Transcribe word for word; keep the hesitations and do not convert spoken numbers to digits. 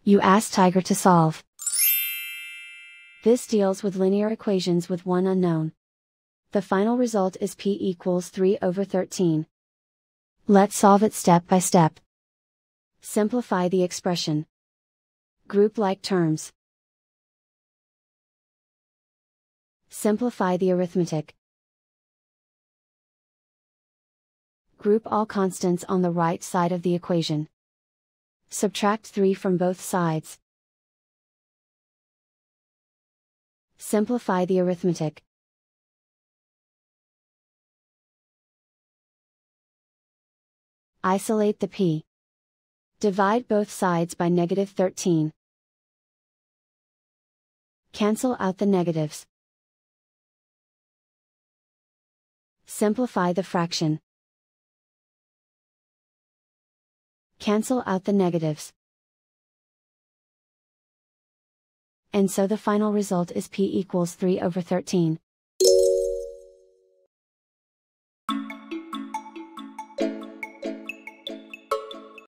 You ask Tiger to solve. This deals with linear equations with one unknown. The final result is p equals three over thirteen. Let's solve it step by step. Simplify the expression. Group like terms. Simplify the arithmetic. Group all constants on the right side of the equation. Subtract three from both sides. Simplify the arithmetic. Isolate the p. Divide both sides by negative thirteen. Cancel out the negatives. Simplify the fraction. Cancel out the negatives. And so the final result is p equals three over thirteen.